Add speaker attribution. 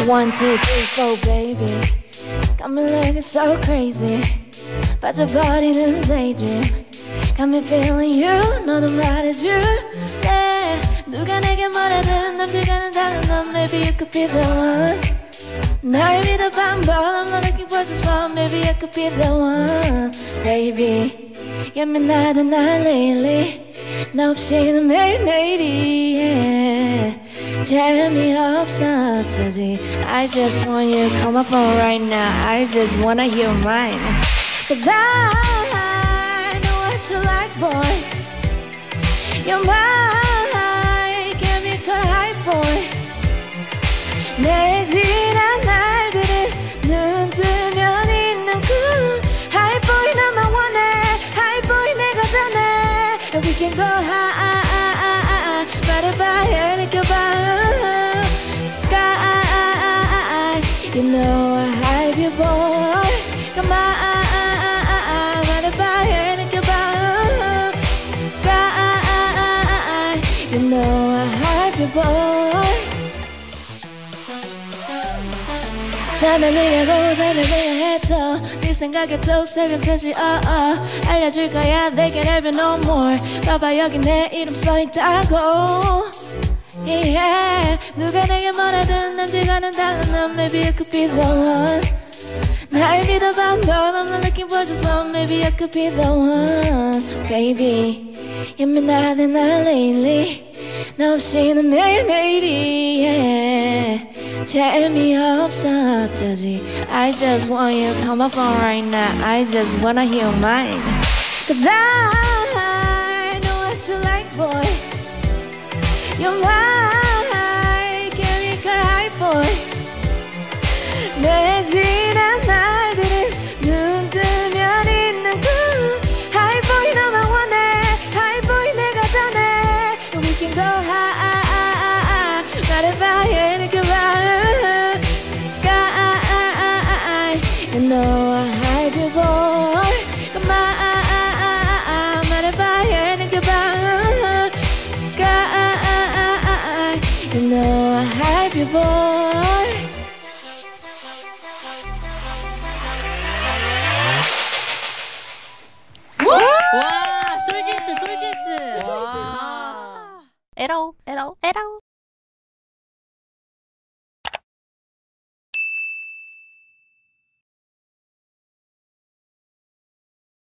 Speaker 1: 1, 2, 3, 4 baby got me looking so crazy 빠져버리는 daydream got me feeling you 너도 말해줄래 누가 내게 뭐라든 남들과는 다른 넌 Maybe you could be the one 날 믿어봐 but I'm not looking for just one Maybe I could be the one Baby 예민하던 날 lately 나 없이는 매일매일이 yeah. 재미없어 어쩌지 I just want you call my phone right now I just wanna hear mine Cause I know what you like boy You're my chemical 하입보이 내 지난 날들은 눈 뜨면 있는 꿈 하입보이 나만 원해 하입보이 내가 전해 And we can go high 말해봐 해 느껴봐 Sky You know I hype you boy Come on 말해봐 해 느껴봐 Sky You know I hype you boy 잘 먹으려고 잘 먹어야 해도 네 생각에 또 새벽 3시 알려줄 거야 내게 랩이 no more 봐봐 여기 내 이름 써있다고 yeah. 누가 내게 뭐라든 남들과는 다른 넌 Maybe I could be the one 날 믿어봐 but I'm not looking for just one Maybe I could be the one Baby 예민하던 날 lately 나 없이는 매일매일이 yeah. 재미없어 어쩌지 I just want you call my phone right now I just wanna hear mine Cause I know what you like boy You're my chemical 하입보이 내 지난 날들은 눈 뜨면 있는 꿈 하입보이 너만 원해 하입보이 내가 전해 We can go high 말해봐 해 느껴봐 Sky You know I hype you boy Come on 말해봐 해 느껴봐 Sky You know I hype you boy
Speaker 2: 와, 솔진스. 와.
Speaker 3: 에라오.